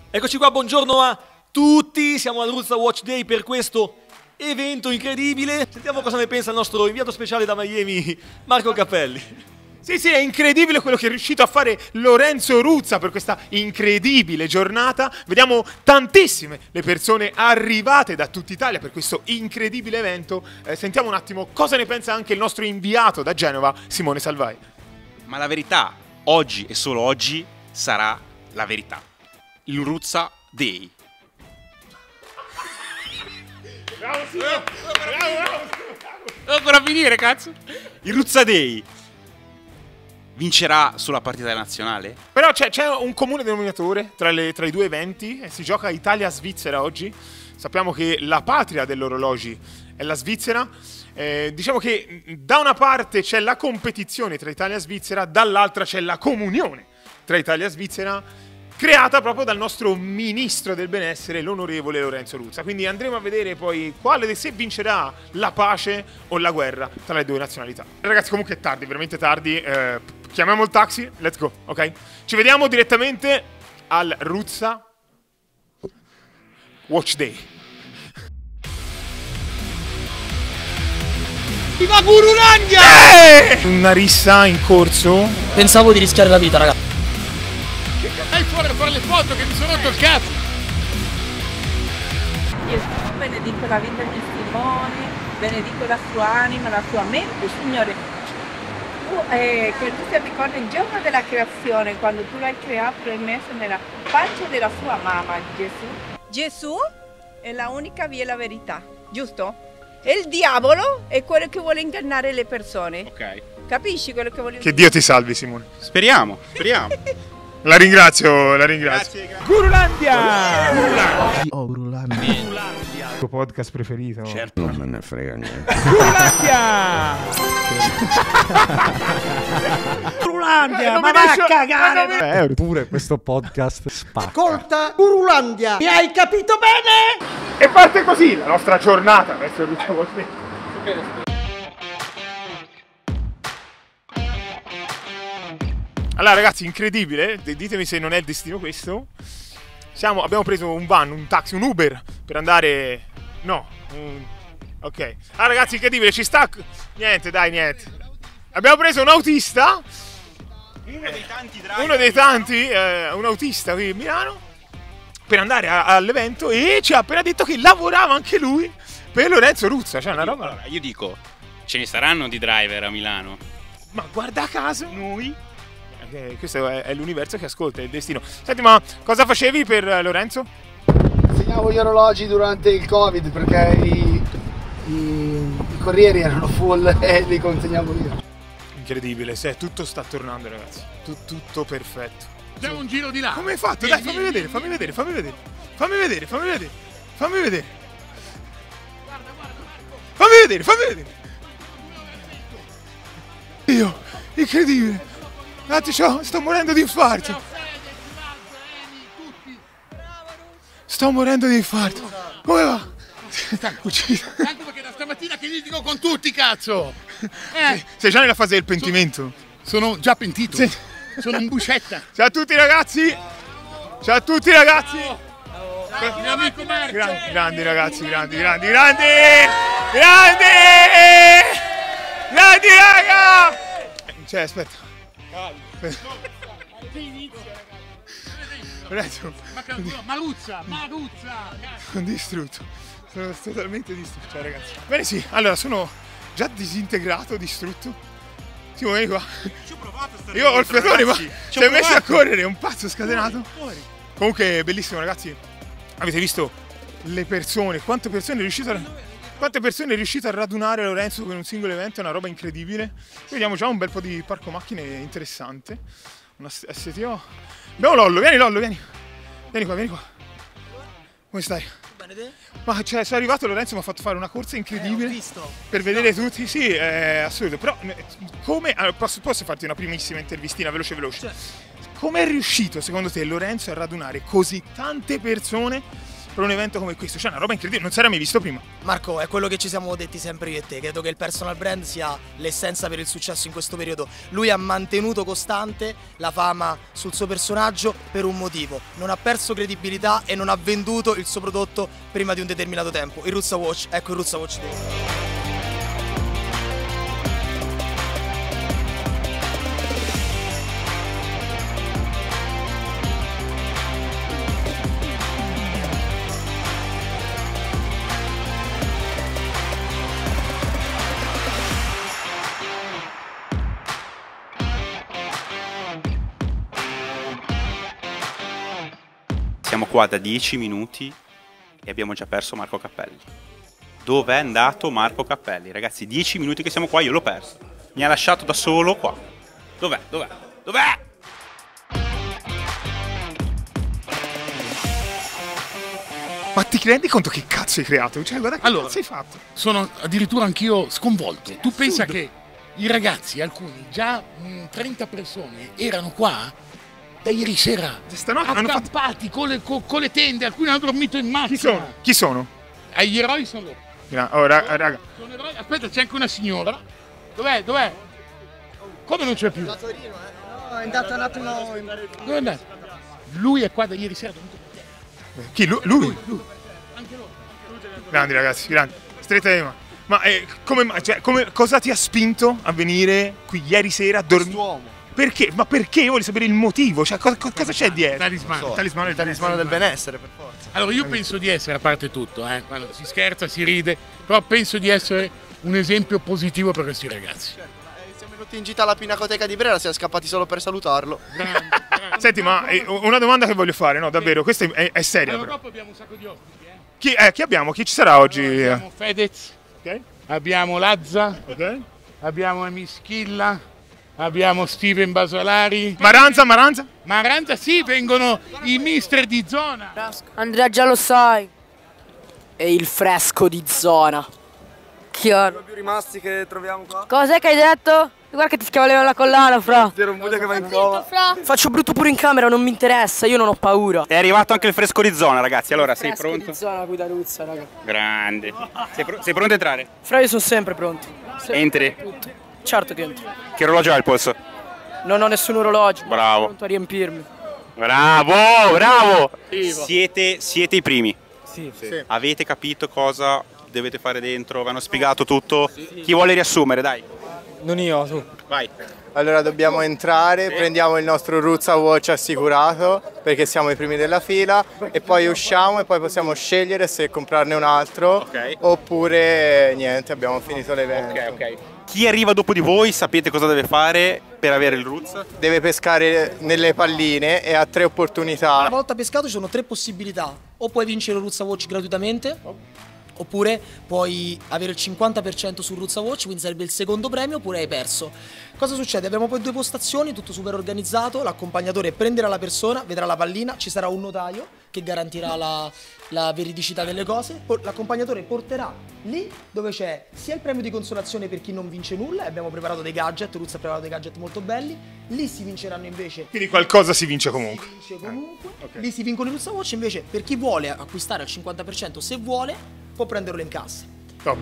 Eccoci qua, buongiorno a tutti, siamo al Ruzza Watch Day per questo evento incredibile. Sentiamo cosa ne pensa il nostro inviato speciale da Miami, Marco Cappelli. Sì, è incredibile quello che è riuscito a fare Lorenzo Ruzza per questa incredibile giornata. Vediamo tantissime le persone arrivate da tutta Italia per questo incredibile evento. Sentiamo un attimo cosa ne pensa anche il nostro inviato da Genova, Simone Salvai. Ma la verità, oggi e solo oggi, sarà la verità. Il Ruzza Day. Bravo, bravo. Devo ancora finire, cazzo. Il Ruzza Day vincerà sulla partita nazionale? Però c'è un comune denominatore tra i due eventi. Si gioca Italia-Svizzera oggi. Sappiamo che la patria dell'orologi è la Svizzera. Diciamo che da una parte c'è la competizione tra Italia e Svizzera, dall'altra c'è la comunione tra Italia e Svizzera, creata proprio dal nostro ministro del benessere, l'onorevole Lorenzo Ruzza. Quindi andremo a vedere poi se vincerà la pace o la guerra tra le due nazionalità. Ragazzi, comunque è tardi, veramente tardi. Chiamiamo il taxi, let's go, ok? Ci vediamo direttamente al Ruzza Watch Day. Viva Gurulandia! Una rissa in corso. Pensavo di rischiare la vita, ragazzi. Dai fuori a fare le foto che mi sono rotto il cazzo! Io benedico la vita di Simone, benedico la sua anima, la sua mente, Signore. Che tu ti ricordi il giorno della creazione, quando tu l'hai creato, l'hai messo nella pancia della sua mamma, Gesù. Gesù è la unica via e la verità, giusto? E il diavolo è quello che vuole ingannare le persone. Ok. Capisci quello che voglio dire? Che Dio ti salvi, Simone. Speriamo. La ringrazio. Grazie. Gurulandia! Gurulandia. Il tuo podcast preferito? Certo. Non me ne frega niente. Gurulandia, ma va a cagare! Pure questo podcast spacca. Ascolta, Gurulandia, mi hai capito bene? E parte così la nostra giornata verso il Ruzza Watch Day. Allora ragazzi, incredibile, ditemi se non è il destino questo. Abbiamo preso un van, un taxi, un Uber per andare... Ok. Ah ragazzi, incredibile, ci sta... Niente. Abbiamo preso un autista. Uno dei tanti, un autista qui a Milano, per andare all'evento, e ci ha appena detto che lavorava anche lui per Lorenzo Ruzza. Cioè una roba... Allora, io dico, ce ne saranno di driver a Milano. Ma guarda caso, noi... questo è l'universo che ascolta, è il destino. Senti, ma cosa facevi per Lorenzo? Consegnavo gli orologi durante il Covid perché i corrieri erano full e li consegnavo io. Incredibile, tutto sta tornando ragazzi, tutto perfetto. Facciamo un giro di là. Come hai fatto? Dai, fammi vedere. Io, incredibile. Ragazzi, sto morendo di infarto. Come va? Ucciso. Tanto perché da stamattina che litigo con tutti, cazzo! Sei già nella fase del pentimento? Sono già pentito. Sì. Sono in buscetta. Ciao a tutti ragazzi! Mio amico Marco. Grandi ragazzi, grandi raga! Cioè, aspetta. Maruzza! Sono distrutto. Sono totalmente distrutto, cioè, ragazzi. Bene, sì, allora sono già disintegrato, distrutto. Sì, vieni qua. Ci ho provato a stare. Io ho il fiatone, ma Ci si ho è messo a provato. correre, è un pazzo scatenato. Fuori. Comunque, bellissimo, ragazzi. Avete visto le persone? Quante persone è riuscito a radunare Lorenzo con un singolo evento? È una roba incredibile. Vediamo già un bel po' di parco macchine interessante. Una STO. Abbiamo Lollo, vieni. Vieni qua. Come stai? Bene te? Ma sono arrivato, Lorenzo mi ha fatto fare una corsa incredibile. Ho visto. Per vedere tutti, sì, è assurdo. Però come... Posso farti una primissima intervistina veloce? Come è riuscito secondo te Lorenzo a radunare così tante persone per un evento come questo, cioè una roba incredibile, non si era mai visto prima. Marco, è quello che ci siamo detti sempre io e te, credo che il personal brand sia l'essenza per il successo in questo periodo. Lui ha mantenuto costante la fama sul suo personaggio per un motivo, non ha perso credibilità e non ha venduto il suo prodotto prima di un determinato tempo. Il Ruzza Watch, ecco il Ruzza Watch Day. Siamo qua da 10 minuti e abbiamo già perso Marco Cappelli. Dov'è andato Marco Cappelli? Ragazzi, 10 minuti che siamo qua, io l'ho perso. Mi ha lasciato da solo qua. Dov'è? Dov'è? Dov'è? Ma ti rendi conto che cazzo hai creato? Cioè, guarda che cazzo hai fatto. Sono addirittura anch'io sconvolto. Tu pensa che i ragazzi, alcuni, già 30 persone, erano qua da ieri sera, accampati con le tende, alcuni hanno dormito in macchina. Chi sono? Gli eroi sono loro. Oh, raga. Sono eroi. Aspetta, c'è anche una signora. Dov'è? Come non c'è più? Da Torino, No, è andato un attimo. Dove è andato? Lui è qua da ieri sera. Chi? Lui? Anche loro. Grandi ragazzi, grandi. Stretta di mano. Ma cosa ti ha spinto a venire qui ieri sera a dormire? Perché? Ma perché? Io voglio sapere il motivo, cioè cosa c'è dietro? Talismano. Il talismano del benessere, per forza. Allora io penso di essere, a parte tutto, quando si scherza, si ride, però penso di essere un esempio positivo per questi ragazzi. Siamo venuti in gita alla Pinacoteca di Brera, siamo scappati solo per salutarlo. Grande. Senti, ma una domanda che voglio fare, no, davvero, questa è seria. Allora, però. dopo abbiamo un sacco di ospiti. Chi abbiamo? Chi ci sarà oggi? Allora, abbiamo Fedez, abbiamo Lazza, abbiamo Emischilla. Abbiamo Steven Basolari. Maranza, sì, vengono i mister di zona. Andrea già lo sai. E il fresco di zona. Chiaro. Sono più rimasti che troviamo qua. Cos'è che hai detto? Guarda che ti schiavoleva la collana, fra. Era un buio che va in cova. Faccio brutto pure in camera, non mi interessa, io non ho paura. È arrivato anche il fresco di zona, ragazzi. Allora, sei pronto? Di zona qui da Ruzza, raga. Grande. Sei pronto a entrare? Fra, io sono sempre pronto. Entri. Tutto. Certo che entro. Che orologio ha il polso? Non ho nessun orologio. Bravo. Pronto a riempirmi. Bravo! Siete i primi. Sì. Avete capito cosa dovete fare dentro? Vi hanno spiegato tutto? Sì. Chi vuole riassumere, dai? Non io, tu. Vai. Allora dobbiamo entrare, prendiamo il nostro Ruzza Watch assicurato perché siamo i primi della fila e poi usciamo e poi possiamo scegliere se comprarne un altro oppure niente, abbiamo finito l'evento. Ok. Chi arriva dopo di voi sapete cosa deve fare per avere il Ruzza? Deve pescare nelle palline e ha 3 opportunità. Una volta pescato ci sono 3 possibilità. O puoi vincere il Ruzza Watch gratuitamente, oppure puoi avere il 50% sul Ruzza Watch, quindi sarebbe il secondo premio, oppure hai perso. Cosa succede? Abbiamo poi 2 postazioni, tutto super organizzato, l'accompagnatore prenderà la persona, vedrà la pallina, ci sarà un notaio che garantirà la veridicità delle cose, l'accompagnatore porterà lì dove c'è sia il premio di consolazione per chi non vince nulla, e abbiamo preparato dei gadget, Ruzza ha preparato dei gadget molto belli, lì si vinceranno invece. Quindi qualcosa si vince comunque. Lì si vincono i Ruzza Watch, invece per chi vuole acquistare al 50%, se vuole, può prenderlo in cassa. Top.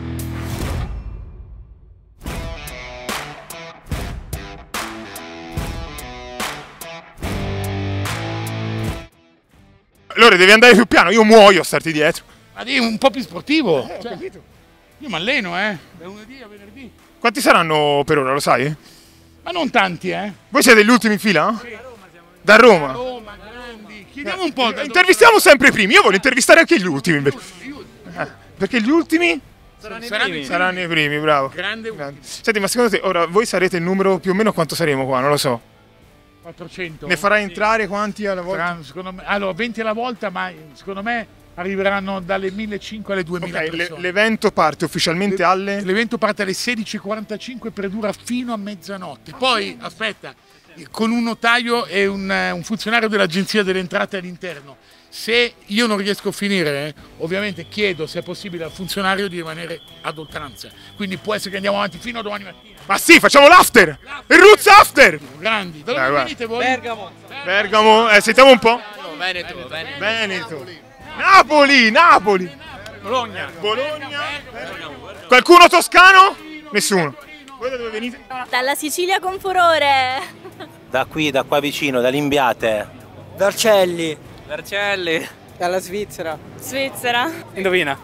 Allora devi andare più piano, io muoio a starti dietro. Ma devi un po' più sportivo. Ho capito. Io mi alleno, da lunedì a venerdì. Quanti saranno per ora, lo sai? Ma non tanti, Voi siete gli ultimi in fila? Sì. Da Roma? Roma, grandi. Chiediamo un po'. Intervistiamo sempre i primi, io voglio intervistare anche gli ultimi invece. Perché gli ultimi saranno i primi, bravo. Grande. Senti, ma secondo te ora voi sarete il numero più o meno quanto saremo qua? Non lo so. 400. Ne farai entrare quanti alla volta? Secondo me, allora 20 alla volta, ma secondo me arriveranno dalle 1.500 alle 2.000 persone. L'evento parte ufficialmente alle? L'evento parte alle 16:45 per dura fino a mezzanotte. Poi, aspetta, con un notaio e un funzionario dell'Agenzia delle Entrate all'interno. Se io non riesco a finire, ovviamente chiedo se è possibile al funzionario di rimanere ad oltranza. Quindi può essere che andiamo avanti fino a domani mattina. Ma sì, facciamo l'after! Il Ruzza After! Grandi, da dove venite voi? Bergamo. Bergamo, sentiamo un po'. Veneto. Veneto. Napoli. Bologna. Qualcuno toscano? Nessuno. Voi da dove venite? Dalla Sicilia con furore. Da qua vicino, da Limbiate. Vercelli. Dalla Svizzera. Svizzera. Indovina.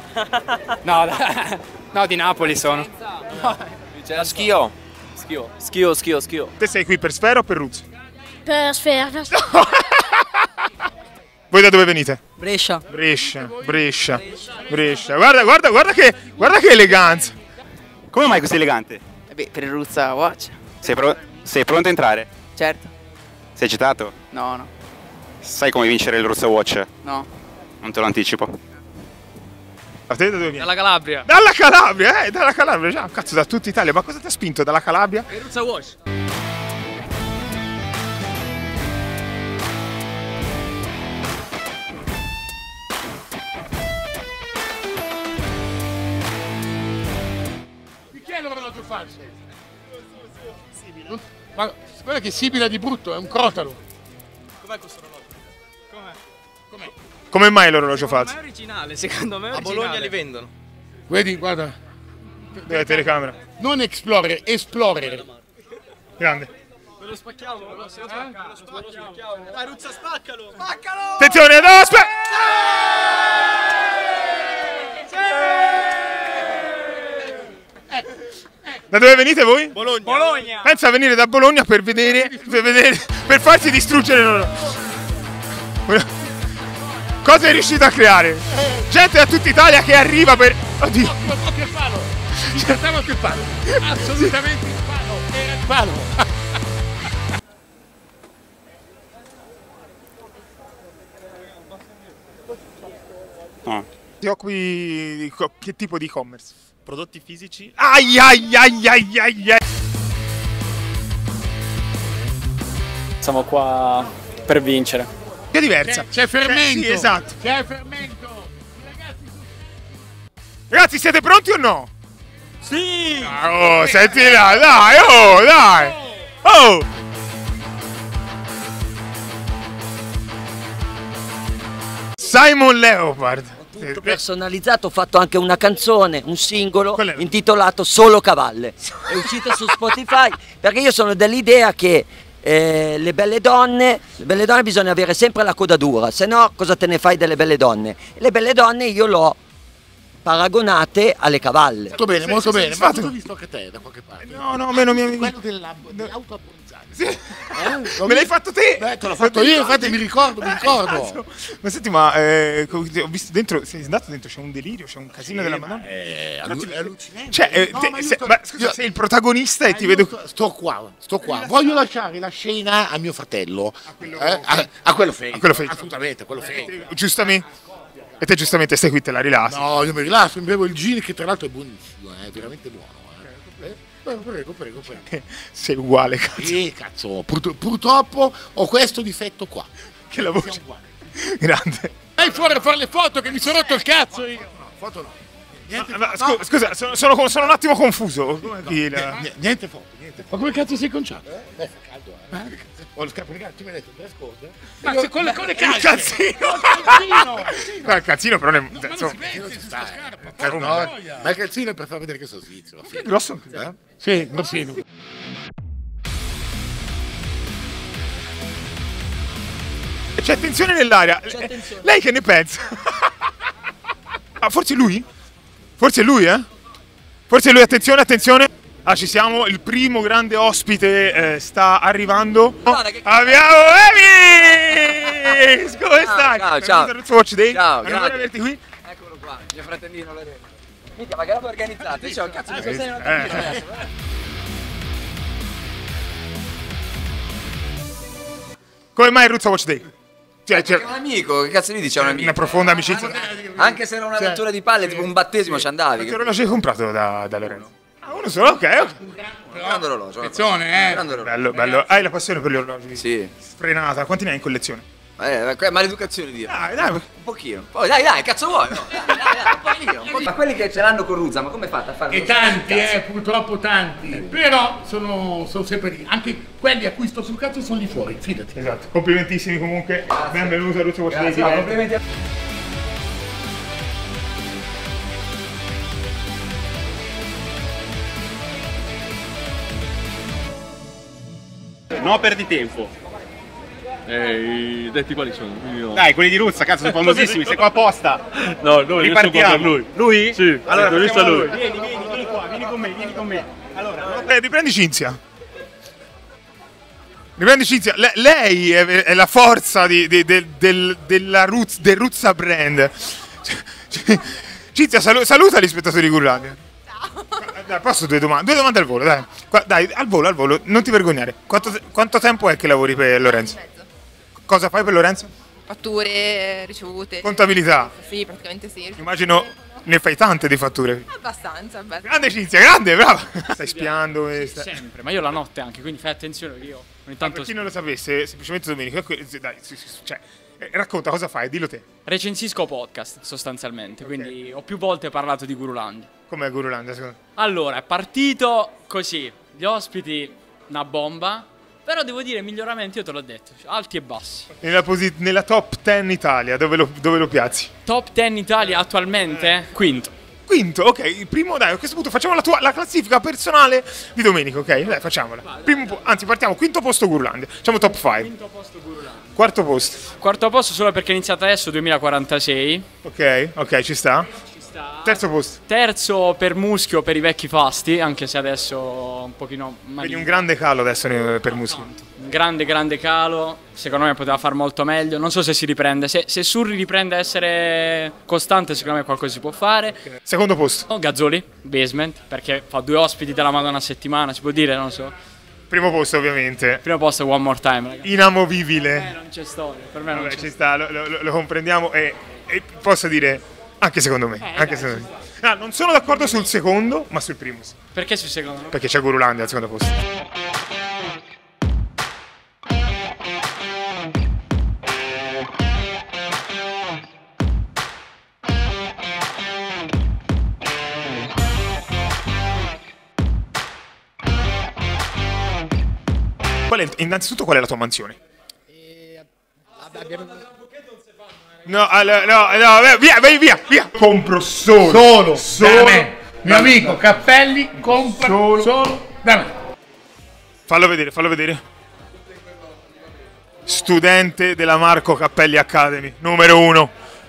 No, di Napoli sono. Schio. Te sei qui per Sfera o per Ruzza? Per Sfera. Voi da dove venite? Brescia. Guarda che eleganza. Come mai così elegante? Per il Ruzza Watch. Sei pronto a entrare? Certo. Sei eccitato? No. Sai come vincere il Ruzza Watch? No. Non te lo anticipo. A te da dove vieni? Dalla Calabria. Dalla Calabria, già, cazzo, da tutta Italia. Ma cosa ti ha spinto dalla Calabria? Il Ruzza Watch. Di chi è l'orologio falso? Ma guarda che sibila di brutto, è un crotalo. Com'è questo orologio? Com'è? Come mai l'orologio falso? È originale, secondo me è A originale. Bologna li vendono. Vedi, guarda. Della telecamera. Non Explorer, Explorer. Grande. Lo spacchiamo, lo spacchiamo. Dai, Ruzza, spaccalo! Attenzione, no, aspetta! Da dove venite voi? Bologna. Pensa a venire da Bologna per farsi distruggere cosa è riuscito a creare? Gente da tutta Italia che arriva per... Oddio. Occhio al palo. Ci saltava anche il palo. Assolutamente il palo. Era il palo. No. Ti occupi di che tipo di e-commerce? Prodotti fisici. Ai. Siamo qua per vincere. Che è diversa. C'è fermento. Sì, esatto. C'è fermento. Ragazzi, siete pronti o no? Sì. Oh, senti là, dai. Oh. Simon Leopard. Tutto personalizzato, ho fatto anche una canzone, un singolo intitolato Solo Cavalle. È uscito su Spotify perché io sono dell'idea che le belle donne bisogna avere sempre la coda dura, se no cosa te ne fai delle belle donne? Le belle donne io l'ho paragonate alle cavalle. Molto bene, molto bene. Ma tu visto che te da qualche parte? No, meno mia. Quello dell'auto abbronzata. Sì. Me l'hai fatto te? Te l'ho fatto io, infatti mi ricordo. Ma senti, ma ho visto dentro, sei andato dentro, c'è un delirio, c'è un casino della Madonna. È allucinante. Cioè, scusa, sei il protagonista e ti vedo... Sto qua. Voglio lasciare la scena a mio fratello. A quello fake. Assolutamente, quello fake. Giustamente. E te giustamente stai qui, te la rilassi. No, io mi rilasso, mi bevo il gin che tra l'altro è buonissimo, è veramente buono. Prego. Sei uguale, cazzo. Cazzo, purtroppo ho questo difetto qua. Che la voce. Grande. Vai fuori a fare le foto che mi sono rotto il cazzo io. No, foto no. Scusa, sono un attimo confuso. Niente foto. Ma come cazzo sei conciato? Fa caldo, Ho lo scarpo di gatto, tu mi hai detto 3 scorte. Ma con le calze. Il calzino però ne... Ma il calzino è per far vedere che sono svizzero. È grosso? Sì, grossino. C'è attenzione nell'aria. Lei che ne pensa? Forse lui? Forse lui, attenzione. Ah, ci siamo, il primo grande ospite sta arrivando. Abbiamo Evi! Come stai? Ciao. Watch Day. Ciao, grazie. Averti qui. Eccolo qua, mio fratellino Lorenzo. Minchia, ma che roba organizzata? Io cazzo mi sono segnato adesso. Come mai Ruzza Watch Day? È un amico, che cazzo gli dice? Una profonda amicizia. Anche se era una rottura di palle, tipo un battesimo ci andavi. Che orologio hai comprato da Lorenzo? Uno solo, ok. Grande orologio. Attenzione, Bello. Hai la passione per gli orologi? Sì. Sfrenata. Quanti ne hai in collezione? Maleducazione Dio. Dai. Un pochino. Poi dai, cazzo vuoi? No? Dai, un pochino. Ma quelli che ce l'hanno con Ruzza, ma come fate a farlo? E tanti, purtroppo tanti. Però sono sempre lì. Anche quelli a cui sto sul cazzo sono lì fuori, fidati. Esatto. Complimentissimi comunque. Benvenuto a Ruzza Watch Day. Complimenti a no perdi tempo. I detti quali sono? No. Dai, quelli di Ruzza, cazzo, sono famosissimi, sei qua apposta. No, io ripartiamo. sono per lui. Lui? Sì, allora visto lui. Vieni qua, vieni con me. Allora, riprendi Cinzia. Riprendi Cinzia. Lei è la forza del Ruzza brand. Cinzia, saluta gli spettatori di Gurulandia. Dai, posso due domande al volo, dai. Dai, al volo, non ti vergognare. Quanto tempo è che lavori per Lorenzo? Cosa fai per Lorenzo? Fatture, ricevute. Contabilità? Sì, praticamente sì. Immagino ne fai tante di fatture. Abbastanza. Grande Cinzia, grande, brava. Stai spiando. Sempre, ma io la notte anche, quindi fai attenzione che io ogni tanto... Per chi non lo sapesse, semplicemente Domenico, dai, cioè, racconta cosa fai, dillo te. Recensisco podcast, sostanzialmente, quindi ho più volte parlato di Gurulandia. Com'è Gurulandia, secondo te? Allora, è partito così, gli ospiti, una bomba, però devo dire miglioramenti, io te l'ho detto, alti e bassi. Nella top 10 Italia, dove lo piazzi? Top 10 Italia attualmente? Quinto, ok, il primo, dai, a questo punto facciamo la classifica personale di Domenico, ok? Dai, facciamola. Anzi, partiamo, quinto posto Gurulandia, facciamo top 5. Quinto posto Gurulandia. Quarto posto solo perché è iniziato adesso, 2046. Ok, ci sta. Terzo posto. Terzo per Muschio, per i vecchi fasti, anche se adesso un pochino... Quindi un grande calo adesso per Muschio. Un grande calo, secondo me poteva far molto meglio, non so se si riprende, se Surri riprende a essere costante secondo me qualcosa si può fare. Secondo posto. Gazzoli, Basement, perché fa 2 ospiti della Madonna a settimana, si può dire, non so. Primo posto ovviamente. Primo posto One More Time, ragazzi. Inamovibile. Non c'è storia, per me non c'è ci sta, lo comprendiamo e posso dire anche secondo me. Secondo me. No, non sono d'accordo sul secondo, ma sul primo. Sì. Perché sul secondo? No? Perché c'è Gurulandia al secondo posto. Innanzitutto qual è la tua mansione? No, via. Compro solo da me. Mio amico Cappelli compra solo da me. Fallo vedere. Studente della Marco Cappelli Academy, numero uno.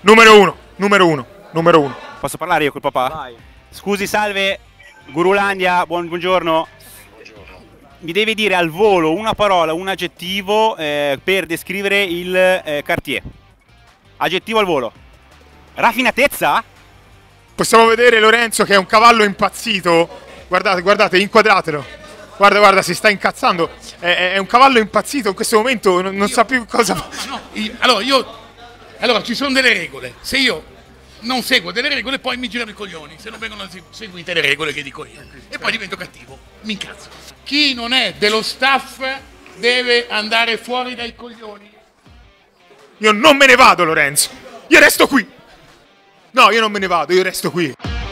Posso parlare io col papà? Vai. Scusi, salve, Gurulandia, buongiorno. Mi devi dire al volo una parola, un aggettivo per descrivere il Cartier. Aggettivo al volo. Raffinatezza? Possiamo vedere Lorenzo che è un cavallo impazzito. Guardate, inquadratelo. Guarda, si sta incazzando. È un cavallo impazzito in questo momento, non sa più cosa fare. Allora, ci sono delle regole. Se io non seguo delle regole, poi mi girano i coglioni. Se non vengono seguite le regole che dico io. E poi divento cattivo. Mi incazzo. Chi non è dello staff deve andare fuori dai coglioni. Io non me ne vado, Lorenzo. Io resto qui. No, io non me ne vado, io resto qui.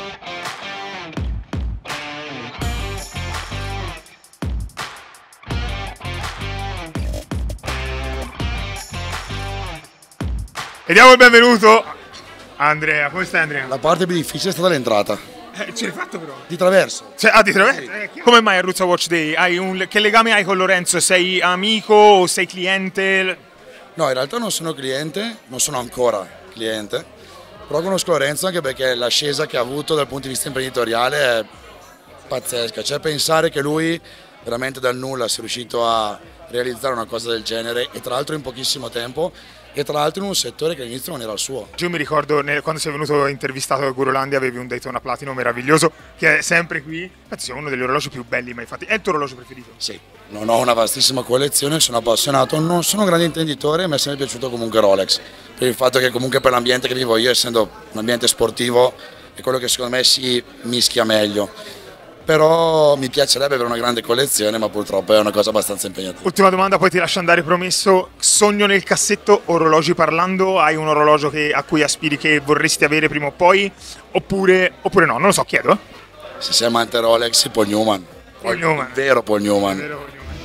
E diamo il benvenuto a Andrea. Come stai, Andrea? La parte più difficile è stata l'entrata. Ce l'hai fatto però? Di traverso. Di traverso? Come mai a Ruzza Watch Day? Che legame hai con Lorenzo? Sei amico o sei cliente? No, in realtà non sono cliente, non sono ancora cliente, però conosco Lorenzo anche perché l'ascesa che ha avuto dal punto di vista imprenditoriale è pazzesca. Cioè pensare che lui veramente dal nulla sia riuscito a realizzare una cosa del genere e tra l'altro in pochissimo tempo e tra l'altro in un settore che all'inizio non era il suo. Io mi ricordo quando sei venuto intervistato a Gurulandia avevi un Daytona Platino meraviglioso che è sempre qui, penso sia uno degli orologi più belli mai fatti. È il tuo orologio preferito? Sì, non ho una vastissima collezione, sono appassionato, non sono un grande intenditore, mi è sempre piaciuto comunque Rolex, per il fatto che comunque per l'ambiente che vivo io, essendo un ambiente sportivo, è quello che secondo me si mischia meglio. Però mi piacerebbe avere una grande collezione, ma purtroppo è una cosa abbastanza impegnativa. Ultima domanda, poi ti lascio andare, promesso. Sogno nel cassetto, orologi parlando, hai un orologio a cui aspiri, che vorresti avere prima o poi, oppure no, non lo so, chiedo. Se sei amante Rolex, Paul Newman. Vero Paul Newman.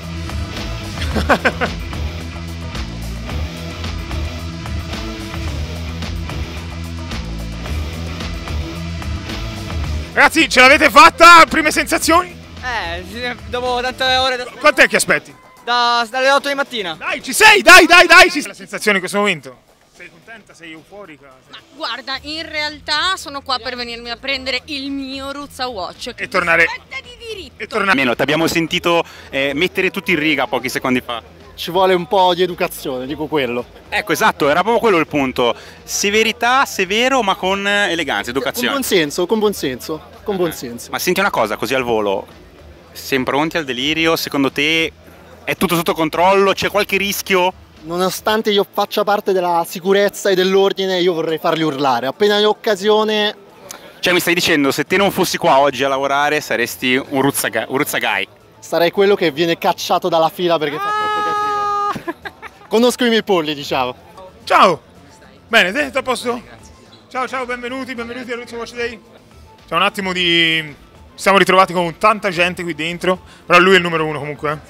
Ragazzi, ce l'avete fatta? Prime sensazioni? Dopo tante ore. Quant'è che aspetti? Dalle 8 di mattina. Dai, ci sei, dai! La sensazione in questo momento? Sei contenta, sei euforica? Guarda, in realtà sono qua per venirmi a prendere il mio Ruzza Watch. E tornare. Almeno ti abbiamo sentito mettere tutti in riga pochi secondi fa. Ci vuole un po' di educazione, dico quello. Ecco, esatto, era proprio quello il punto. Severità, severo, ma con eleganza, educazione. Con buon senso. Ma senti una cosa, così al volo. Siamo pronti al delirio? Secondo te è tutto sotto controllo? C'è qualche rischio? Nonostante io faccia parte della sicurezza e dell'ordine, io vorrei farli urlare. Appena hai occasione... Cioè mi stai dicendo, se te non fossi qua oggi a lavorare saresti un ruzzagai? Sarei quello che viene cacciato dalla fila perché fa troppo casino. Conosco i miei polli, diciamo. Ciao! Bene, te a posto? Ciao, benvenuti a Ruzza Watch Day. C'è un attimo di... Ci siamo ritrovati con tanta gente qui dentro, però lui è il numero 1 comunque.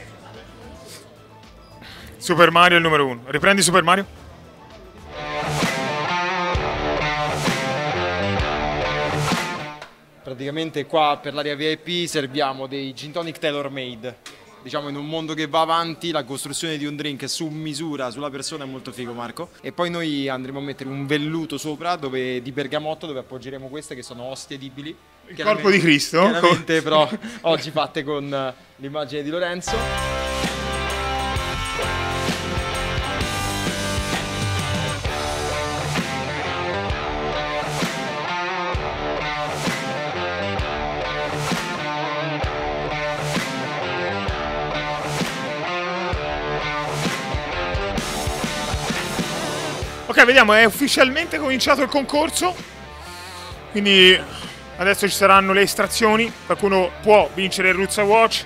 Super Mario è il numero 1. Riprendi Super Mario? Praticamente qua per l'area VIP serviamo dei gin tonic tailor made. Diciamo in un mondo che va avanti la costruzione di un drink su misura sulla persona è molto figo, Marco. E poi noi andremo a mettere un velluto sopra di bergamotto dove appoggeremo queste che sono osti edibili. Il corpo di Cristo? Chiaramente però oggi fatte con l'immagine di Lorenzo. Ok, vediamo, è ufficialmente cominciato il concorso, quindi adesso ci saranno le estrazioni, qualcuno può vincere il Ruzza Watch.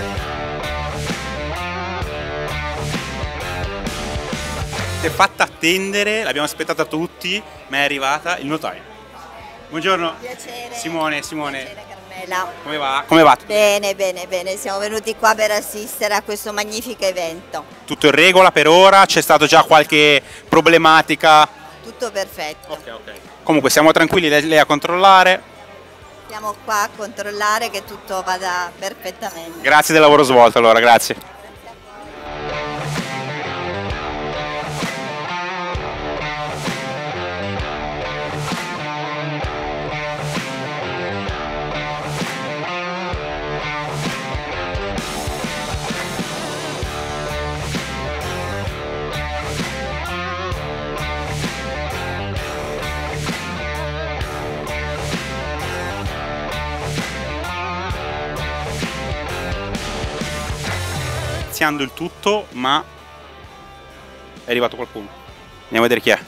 Si è fatta attendere, l'abbiamo aspettata tutti, ma è arrivata il notaio. Buongiorno. Piacere. Simone. Piacere, Carmela. Come va? Bene, siamo venuti qua per assistere a questo magnifico evento. Tutto in regola per ora? C'è stata già qualche problematica? Tutto perfetto. Ok. Comunque siamo tranquilli, lei a controllare. Siamo qua a controllare che tutto vada perfettamente. Grazie del lavoro svolto allora, grazie. Iniziando il tutto, ma è arrivato qualcuno. Andiamo a vedere chi è.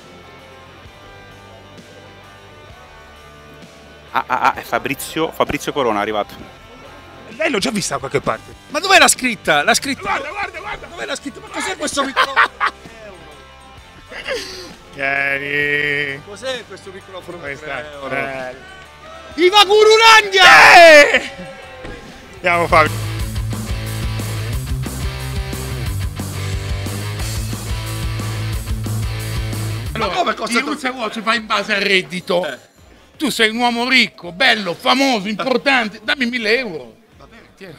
È Fabrizio Corona è arrivato. Lei l'ho già vista da qualche parte. Ma dov'è la scritta? La scritta. Guarda. Dov'è la scritta? Ma cos'è questo microfono? Vieni. Cos'è questo microfono? Viva Gurulandia! Andiamo Fabio. Allora, il Ruzza Watch va in base al reddito. Tu sei un uomo ricco, bello, famoso, importante. Dammi 1.000 euro. Va bene, tieni.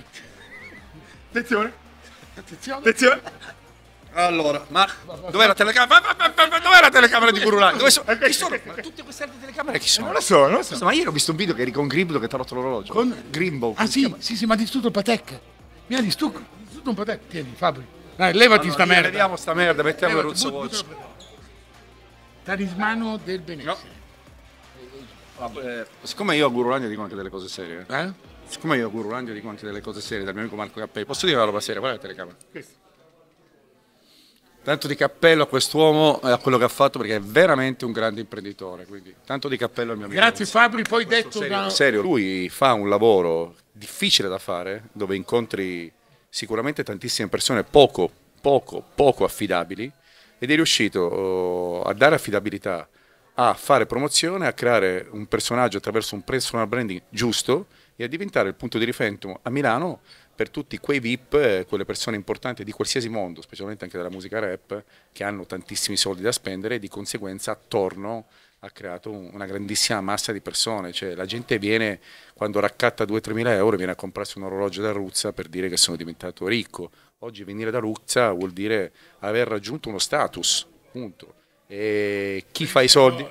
Attenzione. Allora, ma dov'è la telecamera? Dov'è la telecamera di Gurulandia? Chi sono? Ma tutte queste altre telecamere chi sono? Non lo so. Ma ieri ho visto un video che eri con Grimbo che ti ha rotto l'orologio. Con Grimbo? Ah sì, ma ha distrutto il Patek. Mi ha distrutto un Patek. Tieni, Fabri. Dai, levati sta merda. Vediamo sta merda, mettiamo il Ruzza Watch. Talismano del benessere. Siccome io a Gurulandia dico anche delle cose serie, siccome io a Gurulandia dico anche delle cose serie dal mio amico Marco Cappelli, posso dire una roba seria? Guarda la telecamera. Tanto di cappello a quest'uomo e a quello che ha fatto perché è veramente un grande imprenditore, quindi tanto di cappello al mio amico. Grazie Fabri, poi detto serio, lui fa un lavoro difficile da fare, dove incontri sicuramente tantissime persone poco affidabili, ed è riuscito a dare affidabilità, a fare promozione, a creare un personaggio attraverso un personal branding giusto e a diventare il punto di riferimento a Milano per tutti quei VIP, quelle persone importanti di qualsiasi mondo, specialmente anche della musica rap, che hanno tantissimi soldi da spendere e di conseguenza attorno ha creato una grandissima massa di persone. Cioè, la gente viene, quando raccatta 2-3 mila euro, viene a comprarsi un orologio da Ruzza per dire che sono diventato ricco. Oggi venire da Ruzza vuol dire aver raggiunto uno status, punto. E chi fa i soldi?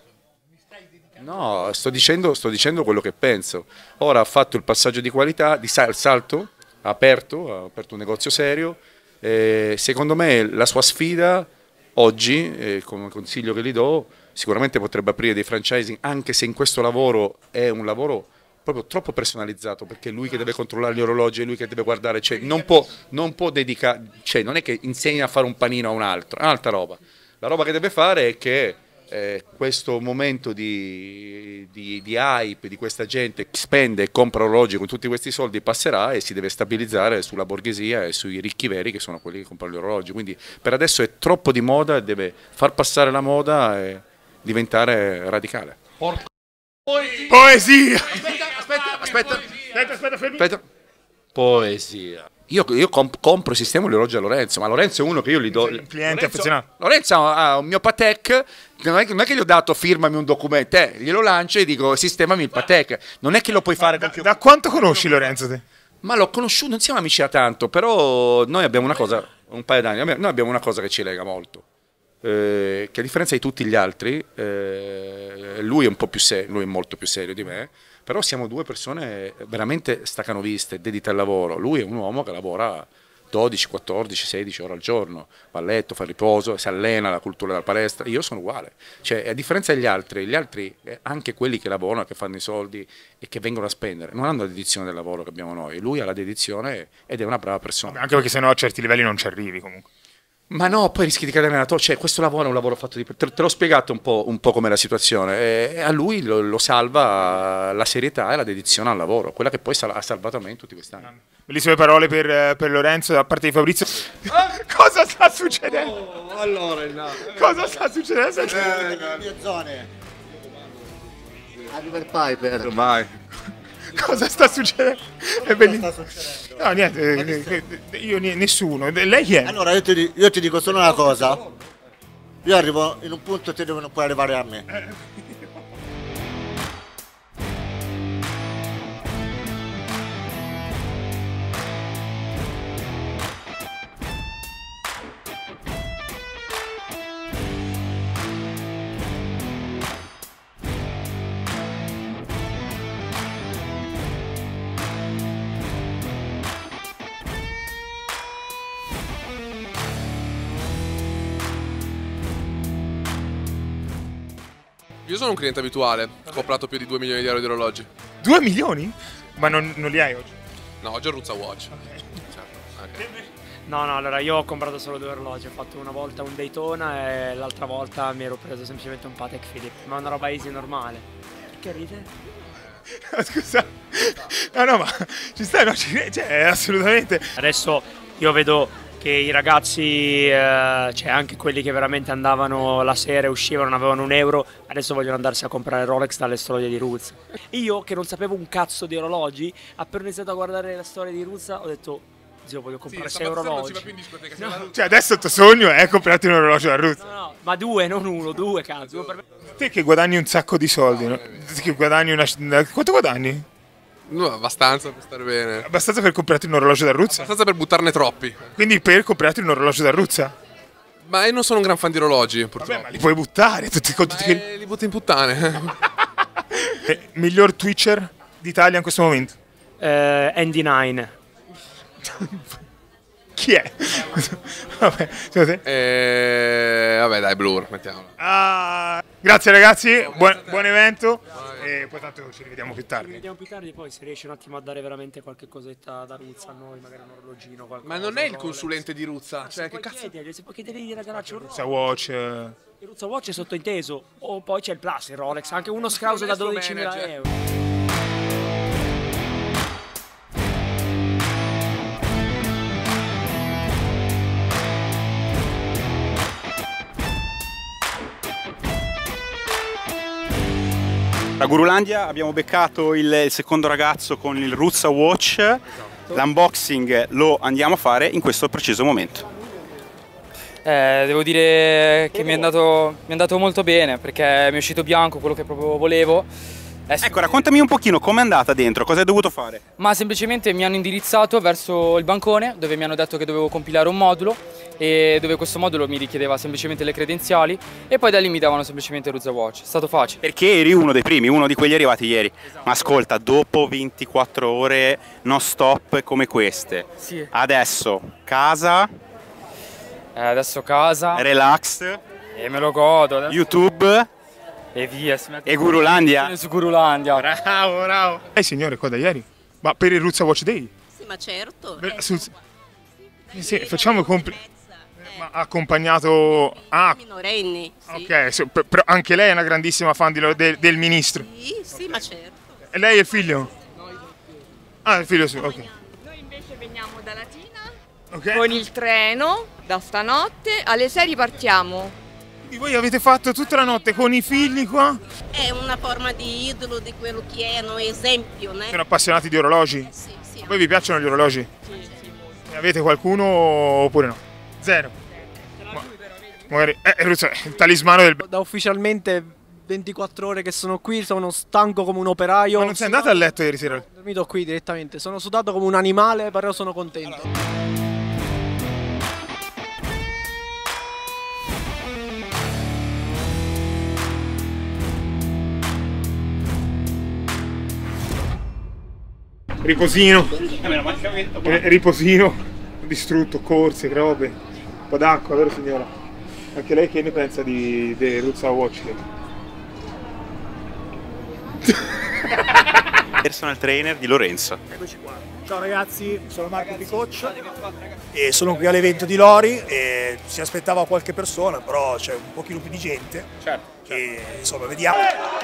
No, sto dicendo quello che penso. Ora ha fatto il passaggio di qualità, il salto, ha aperto un negozio serio. Secondo me la sua sfida oggi, come consiglio che gli do, sicuramente potrebbe aprire dei franchising, anche se in questo lavoro è un lavoro proprio troppo personalizzato, perché è lui che deve controllare gli orologi, è lui che deve guardare, cioè non può dedicare, cioè non è che insegna a fare un panino a un altro, è un'altra roba. La roba che deve fare è che questo momento di hype di questa gente che spende e compra orologi con tutti questi soldi passerà e si deve stabilizzare sulla borghesia e sui ricchi veri, che sono quelli che comprano gli orologi. Quindi per adesso è troppo di moda e deve far passare la moda e diventare radicale. Poesia! Aspetta. Poesia. Io compro e sistemo gli orologi a Lorenzo, ma Lorenzo è uno che io gli do. Un cliente affezionato. Lorenzo ha un mio Patek, non è che gli ho dato firmami un documento, glielo lancio e dico sistemami il Patek. Non è che lo puoi fare con Da quanto conosci Lorenzo te? Ma l'ho conosciuto, non siamo amici da tanto, però noi abbiamo una cosa, un paio d'anni, noi abbiamo una cosa che ci lega molto. Che a differenza di tutti gli altri, lui è un po' più serio, lui è molto più serio di me, però siamo due persone veramente staccanoviste, dedite al lavoro. Lui è un uomo che lavora 12, 14, 16 ore al giorno, va a letto, fa riposo, si allena, la cultura della palestra. Io sono uguale, cioè a differenza degli altri, anche quelli che lavorano, che fanno i soldi e che vengono a spendere, non hanno la dedizione del lavoro che abbiamo noi. Lui ha la dedizione ed è una brava persona. Anche perché sennò a certi livelli non ci arrivi comunque. Ma no, poi rischi di cadere nella cioè questo lavoro è un lavoro fatto di. Te l'ho spiegato un po' com'è la situazione. E a lui lo salva la serietà e la dedizione al lavoro, quella che poi ha salvato a me in tutti questi anni. Bellissime parole per Lorenzo da parte di Fabrizio. Cosa sta succedendo? Oh, allora, no. Cosa sta succedendo? Le mie zone. A River Piper. Vai. Cosa sta succedendo? È bellissimo. No, niente, io nessuno. Lei chi è? Allora, io ti dico solo una cosa. Io arrivo in un punto te dove non puoi arrivare a me. Io sono un cliente abituale, ho comprato più di 2 milioni di euro di orologi. 2 milioni? Ma non li hai oggi? No, oggi ho Ruzza Watch. No, allora io ho comprato solo 2 orologi, ho fatto una volta un Daytona e l'altra volta mi ero preso semplicemente un Patek Philippe, ma una roba easy normale. Perché ride? Scusa. No, ma ci stai, no, cioè, assolutamente. Adesso io vedo che i ragazzi, cioè anche quelli che veramente andavano la sera e uscivano, non avevano un euro, adesso vogliono andarsi a comprare Rolex dalle storie di Ruzza. Io che non sapevo un cazzo di orologi, appena iniziato a guardare la storia di Ruzza ho detto zio voglio comprare 6 orologi. No. Cioè adesso il tuo sogno è comprarti un orologio da Ruzza. No, ma 2, non 1, 2 cazzo. Te che guadagni un sacco di soldi, no? Che guadagni quanto guadagni? No, abbastanza per stare bene. Abbastanza per comprarti un orologio da Ruzza? Abbastanza per buttarne troppi. Quindi per comprarti un orologio da Ruzza? Ma io non sono un gran fan di orologi, purtroppo. Vabbè, ma li puoi buttare tutti che... li butto in puttane. Miglior Twitcher d'Italia in questo momento? Andy 9. Chi è? Vabbè, vabbè dai, Blur, mettiamolo. Grazie ragazzi, buon evento. E poi tanto ci rivediamo più tardi. Ci rivediamo più tardi, poi se riesci un attimo a dare veramente qualche cosetta da Ruzza a noi, magari un orologino, qualcosa. Ma non è il consulente di Ruzza, cioè che cazzo? Se puoi chiedergli di regalarci un Ruzza Watch. Il Ruzza Watch è sottointeso, o poi c'è il Plus, il Rolex, anche uno scrauso da 12.000 euro. Da Gurulandia abbiamo beccato il secondo ragazzo con il Ruzza Watch, l'unboxing lo andiamo a fare in questo preciso momento. Devo dire che mi è andato molto bene perché mi è uscito bianco, quello che proprio volevo, Ecco, raccontami un pochino com'è andata dentro, cosa hai dovuto fare? Ma semplicemente mi hanno indirizzato verso il bancone dove mi hanno detto che dovevo compilare un modulo e dove questo modulo mi richiedeva semplicemente le credenziali e poi da lì mi davano semplicemente Ruzza Watch. È stato facile. Perché eri uno dei primi, uno di quelli arrivati ieri. Esatto. Ma ascolta, dopo 24 ore non stop come queste, sì. Adesso casa, relax, e me lo godo. Adesso... YouTube e via. E Gurulandia. Su Gurulandia. Bravo. Signore, qua da ieri? Ma per il Ruzza Watch Day? Sì, ma certo. Sì, facciamo ma accompagnato minorenni. Sì. Ok, però anche lei è una grandissima fan del ministro. Sì, ma certo. E lei è il figlio? Il figlio sì, ok. Noi invece veniamo da Latina okay. Con il treno da stanotte, alle 6 ripartiamo. Quindi voi avete fatto tutta la notte con i figli qua? È una forma di idolo di quello che è, un esempio, né? Sono appassionati di orologi? Sì. A voi vi piacciono gli orologi? Sì. Ne avete qualcuno oppure no? Zero. Magari il talismano del... Da ufficialmente 24 ore che sono qui, sono stanco come un operaio. Ma non sei andato a letto ieri sera? Ho dormito qui direttamente, sono sudato come un animale, però sono contento. Riposino, distrutto, corse, robe, un po' d'acqua, vero signora? Anche lei che ne pensa di Ruzza Watch? Personal trainer di Lorenzo. Eccoci qua. Ciao ragazzi, sono Marco Picoccia e sono qui all'evento di Lori e si aspettava qualche persona, però c'è un pochino più di gente. Certo. E insomma, vediamo.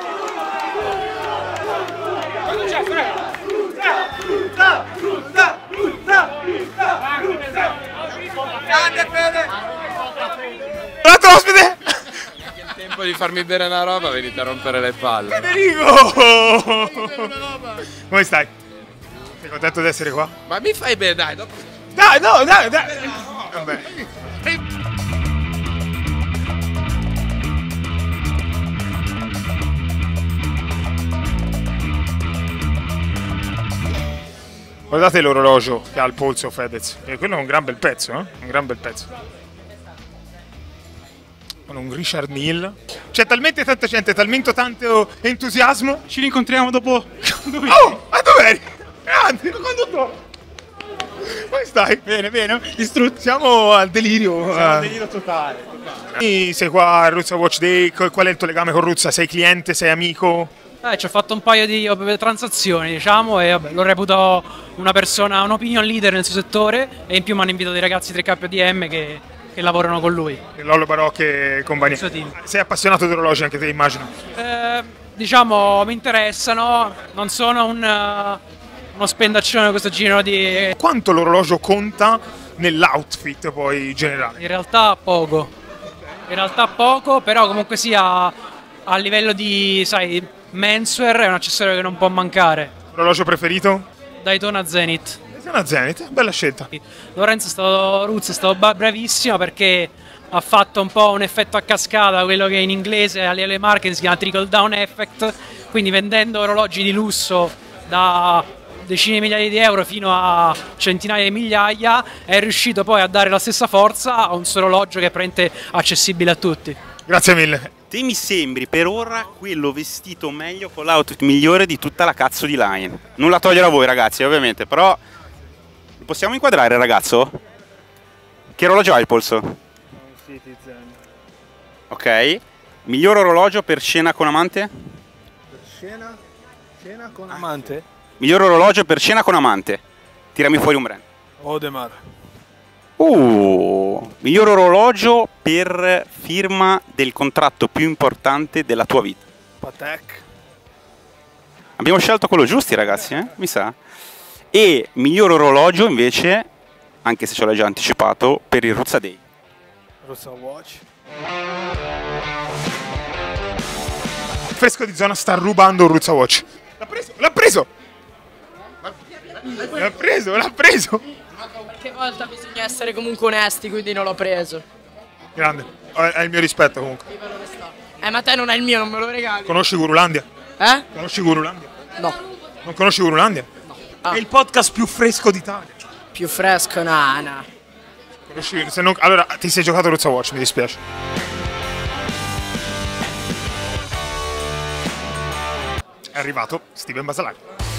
L'altro ospite! È il tempo di farmi bere una roba, venite a rompere le palle. Federico! Come stai? Sei contento di essere qua? Ma mi fai bene, dai, dopo... Dai! Vabbè. Guardate l'orologio che ha al polso Fedez, e quello è un gran bel pezzo, un gran bel pezzo. Con un Richard Mille. C'è talmente tanta gente, talmente tanto entusiasmo. Ci rincontriamo dopo. Oh, ma dov'eri? Grande, conduttore. Come stai? Bene. Distrutto. Siamo al delirio. Siamo al delirio totale. Sei qua a Ruzza Watch Day, qual è il tuo legame con Ruzza? Sei cliente, sei amico? Ci ho fatto un paio di transazioni, diciamo, e lo reputo una persona, un opinion leader nel suo settore, e in più mi hanno invitato dei ragazzi 3KDM che lavorano con lui. Lollo Barocche e compagnia. Sei appassionato di orologi anche te, immagino? Diciamo, mi interessano, non sono uno spendaccione questo giro di... Quanto l'orologio conta nell'outfit poi generale? In realtà poco, però comunque sia a livello di, sai, menswear è un accessorio che non può mancare. Orologio preferito? Daytona Zenith. Daytona Zenith, bella scelta. Ruzza è stato bravissimo perché ha fatto un po' un effetto a cascata, quello che in inglese alle marche si chiama trickle down effect, quindi vendendo orologi di lusso da decine di migliaia di euro fino a centinaia di migliaia è riuscito poi a dare la stessa forza a un solo orologio che è praticamente accessibile a tutti. Grazie mille. Te mi sembri per ora quello vestito meglio con l'outfit migliore di tutta la cazzo di line. Nulla togliere a voi ragazzi ovviamente, però lo possiamo inquadrare ragazzo? Che orologio ha il polso? Citizen. Ok. Miglior orologio per cena con amante? Per cena con amante? Miglior orologio per cena con amante. Tirami fuori un brand. Audemars. Miglior orologio per firma del contratto più importante della tua vita. Patek. Abbiamo scelto quello giusto ragazzi, mi sa. E miglior orologio invece, anche se ce l'ho già anticipato, per il Ruzza Day. Ruzza Watch. Fresco di zona sta rubando un Ruzza Watch. L'ha preso! Qualche volta bisogna essere comunque onesti, quindi non l'ho preso. Grande, hai il mio rispetto comunque. Ma te non hai il mio, non me lo regali. Conosci Gurulandia? Conosci Gurulandia? No. Non conosci Gurulandia? No. È il podcast più fresco d'Italia. Più fresco, nana. Conosci, se non, allora ti sei giocato Ruzza Watch, mi dispiace. È arrivato Steven Basalari.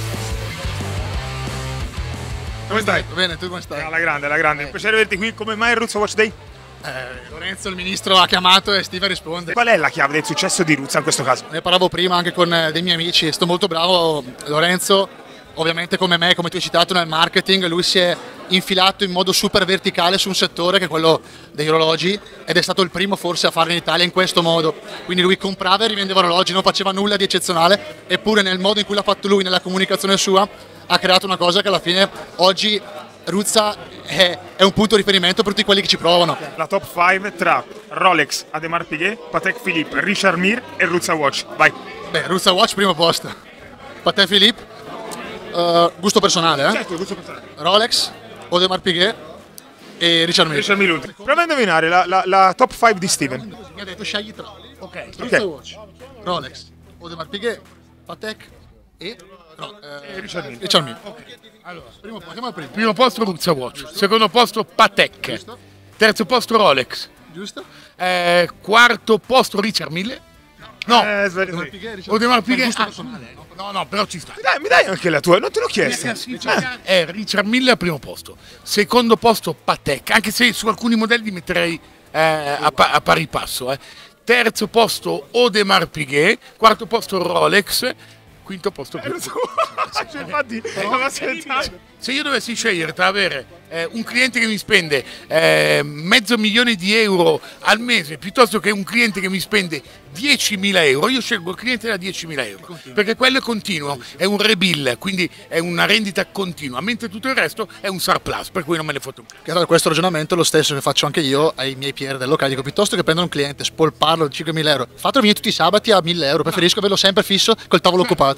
Come stai? Bene, tu come stai? Alla grande, alla grande. Un piacere averti qui. Come mai il Ruzza Watch Day? Lorenzo, il ministro, ha chiamato e Steven risponde. Qual è la chiave del successo di Ruzza in questo caso? Ne parlavo prima anche con dei miei amici, sto molto bravo. Lorenzo, ovviamente come me, come ti ho citato nel marketing, lui si è infilato in modo super verticale su un settore che è quello degli orologi ed è stato il primo forse a farlo in Italia in questo modo. Quindi lui comprava e rivendeva orologi, non faceva nulla di eccezionale, eppure nel modo in cui l'ha fatto lui, nella comunicazione sua, ha creato una cosa che alla fine oggi Ruzza è un punto di riferimento per tutti quelli che ci provano. La top 5 tra Rolex, Audemars Piguet, Patek Philippe, Richard Mille e Ruzza Watch. Vai. Beh, Ruzza Watch primo posto. Patek Philippe, gusto personale, Certo, gusto personale. Rolex, Audemars Piguet e Richard Mille. Richard Mille ultimo. Prova a indovinare la top 5 di Steven. Mi ha detto scegli tra. Ok. Ruzza Watch, Rolex, Audemars Piguet, Patek e Richard Mille. Richard Mille. Allora, primo posto Ruzza Watch, secondo posto Patek, terzo posto Rolex, giusto? Quarto posto Richard Mille. No, Audemars Piguet. No, però ci sta. Mi dai anche la tua, non te l'ho chiesto. È Richard Mille al primo posto, secondo posto Patek, anche se su alcuni modelli li metterei a pari passo. Terzo posto Audemars Piguet, quarto posto Rolex, quinto posto infatti, se io dovessi scegliere tra avere un cliente che mi spende €500.000 al mese piuttosto che un cliente che mi spende 10.000 euro, io scelgo il cliente da 10.000 euro perché quello è continuo, è un rebill, quindi è una rendita continua, mentre tutto il resto è un surplus, per cui non me ne foto. Che allora questo ragionamento è lo stesso che faccio anche io ai miei PR del locale, dico piuttosto che prendere un cliente, spolparlo di 5.000 euro, fatelo venire tutti i sabati a 1.000 euro, preferisco averlo sempre fisso col tavolo occupato.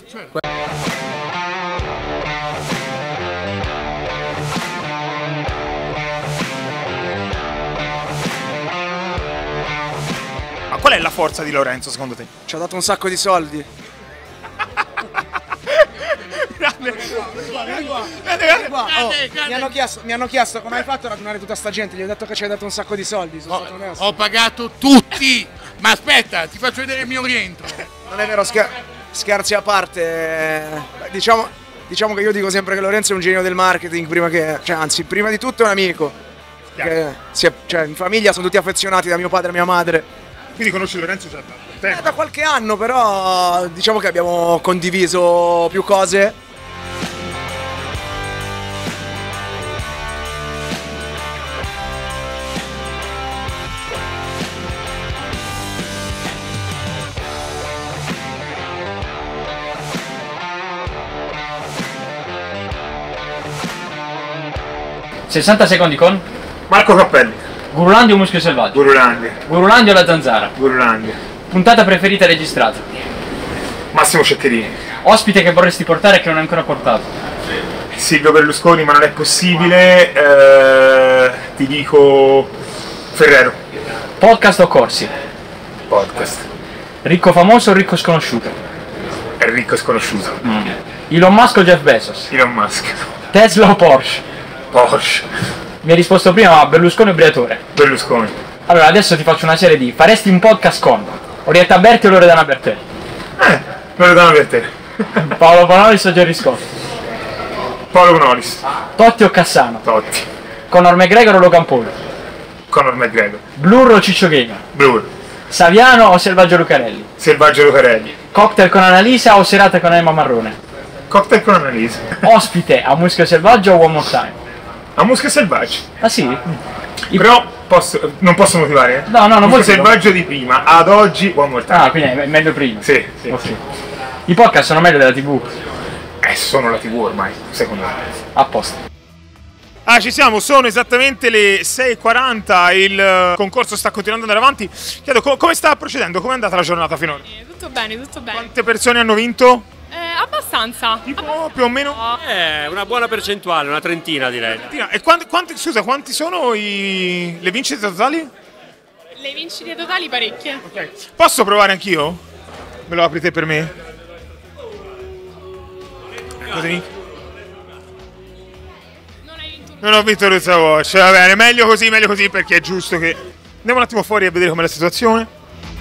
Ma qual è la forza di Lorenzo secondo te? Ci ha dato un sacco di soldi. Mi hanno chiesto come hai fatto a radunare tutta sta gente, gli ho detto che ci hai dato un sacco di soldi. Ho pagato tutti, ma aspetta, ti faccio vedere il mio rientro. Non è vero, scherzi a parte, diciamo che io dico sempre che Lorenzo è un genio del marketing, prima di tutto è un amico. In famiglia sono tutti affezionati da mio padre e mia madre. Quindi conosci Lorenzo già da tempo? Da qualche anno, però diciamo che abbiamo condiviso più cose. «60 secondi con Marco Cappelli. Gurulandia o Muschio Selvaggio?» Gurulandia. Gurulandia o La Zanzara? Gurulandia. Puntata preferita registrata? Massimo Ceccherini. Ospite che vorresti portare e che non hai ancora portato? Silvio Berlusconi, ma non è possibile. Ti dico Ferrero. Podcast o corsi? Podcast. Ricco famoso o ricco sconosciuto? È ricco sconosciuto. Elon Musk o Jeff Bezos? Elon Musk. Tesla o Porsche? Porsche. Mi hai risposto prima, ma Berlusconi o Briatore? Berlusconi. Allora, adesso ti faccio una serie di... Faresti un podcast con Orietta Berti o Loredana Bertè? Loredana Bertè. Paolo Bonolis o Gerry Scott? Paolo Bonolis. Totti o Cassano? Totti. Conor McGregor o Logan Paul? Conor McGregor. Blur o Ciccio Gamer? Blur. Saviano o Selvaggio Lucarelli? Selvaggio Lucarelli. Cocktail con Annalisa o serata con Emma Marrone? Cocktail con Annalisa. Ospite a Muschio Selvaggio o One More Time? A Muschio Selvaggio. Ah sì? Però non posso motivare? No, non Muschio motivo. Selvaggio di prima, ad oggi One More Time. Ah, quindi è meglio prima. Sì. Okay. I podcast sono meglio della TV? Sono la TV ormai, secondo me. A posto. Ci siamo, sono esattamente le 6:40, il concorso sta continuando ad andare avanti. Chiedo come sta procedendo, come è andata la giornata finora? Tutto bene, tutto bene. Quante persone hanno vinto? Abbastanza. Tipo più o meno? Una buona percentuale, una trentina direi. E quanti sono le vincite totali? Le vincite totali parecchie. Posso provare anch'io? Me lo apri te per me? Così? Non ho vinto Ruzza Watch, va bene, meglio così perché è giusto che... Andiamo un attimo fuori a vedere com'è la situazione.